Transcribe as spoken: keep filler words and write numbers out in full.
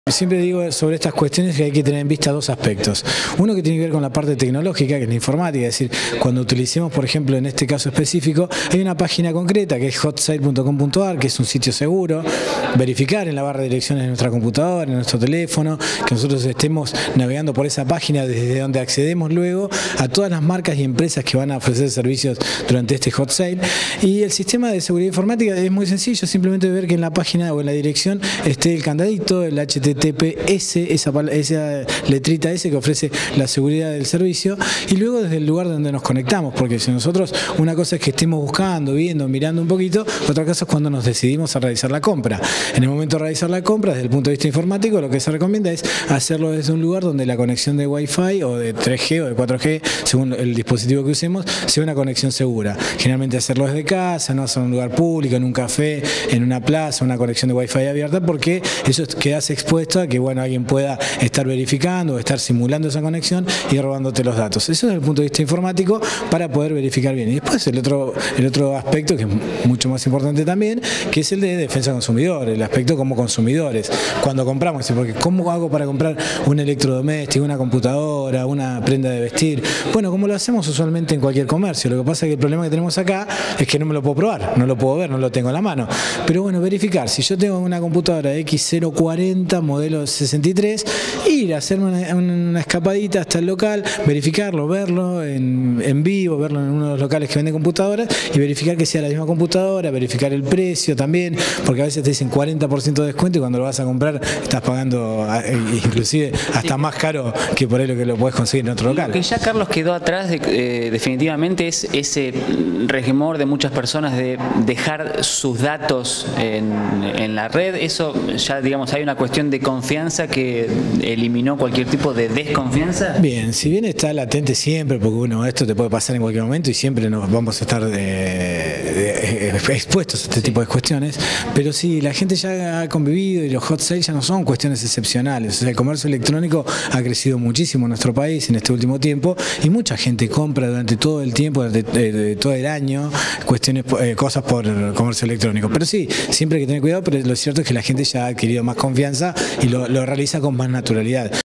Siempre digo sobre estas cuestiones que hay que tener en vista dos aspectos. Uno que tiene que ver con la parte tecnológica, que es la informática, es decir, cuando utilicemos, por ejemplo, en este caso específico, hay una página concreta que es hotsite punto com punto ar, que es un sitio seguro, verificar en la barra de direcciones de nuestra computadora, en nuestro teléfono, que nosotros estemos navegando por esa página desde donde accedemos luego a todas las marcas y empresas que van a ofrecer servicios durante este hot sale. Y el sistema de seguridad informática es muy sencillo, simplemente ver que en la página o en la dirección esté el candadito, el H T T P S, esa, esa letrita S que ofrece la seguridad del servicio, y luego desde el lugar donde nos conectamos, porque si nosotros, una cosa es que estemos buscando, viendo, mirando un poquito, otra cosa es cuando nos decidimos a realizar la compra. En el momento de realizar la compra, desde el punto de vista informático, lo que se recomienda es hacerlo desde un lugar donde la conexión de Wi-Fi o de tres G o de cuatro G, según el dispositivo que usemos, sea una conexión segura. Generalmente hacerlo desde casa, no hacerlo en un lugar público, en un café, en una plaza, una conexión de Wi-Fi abierta, porque eso quedas expuesto a que bueno, alguien pueda estar verificando o estar simulando esa conexión y robándote los datos. Eso desde el punto de vista informático, para poder verificar bien. Y después el otro, el otro aspecto, que es mucho más importante también, que es el de defensa del consumidor, el aspecto como consumidores. Cuando compramos, porque ¿cómo hago para comprar un electrodoméstico, una computadora, una prenda de vestir? Bueno, como lo hacemos usualmente en cualquier comercio. Lo que pasa es que el problema que tenemos acá es que no me lo puedo probar, no lo puedo ver, no lo tengo en la mano. Pero bueno, verificar. Si yo tengo una computadora X cero cuarenta, modelo sesenta y tres, ir a hacerme una, una escapadita hasta el local, verificarlo, verlo en, en vivo, verlo en uno de los locales que venden computadoras y verificar que sea la misma computadora, verificar el precio también, porque a veces te dicen cuarenta por ciento de descuento y cuando lo vas a comprar estás pagando inclusive hasta más caro que por ahí lo que lo puedes conseguir en otro local. Lo que ya, Carlos, quedó atrás de, eh, definitivamente es ese resquemor de muchas personas de dejar sus datos en, en la red. Eso ya, digamos, hay una cuestión de confianza que eliminó cualquier tipo de desconfianza. Bien, si bien está latente siempre, porque bueno, esto te puede pasar en cualquier momento y siempre nos vamos a estar de, de, expuestos a este tipo de cuestiones, pero sí, la gente ya ha convivido y los hot sales ya no son cuestiones excepcionales. O sea, el comercio electrónico ha crecido muchísimo en nuestro país en este último tiempo y mucha gente compra durante todo el tiempo, durante de, de, todo el año, cuestiones, eh, cosas por comercio electrónico. Pero sí, siempre hay que tener cuidado, pero lo cierto es que la gente ya ha adquirido más confianza y lo, lo realiza con más naturalidad.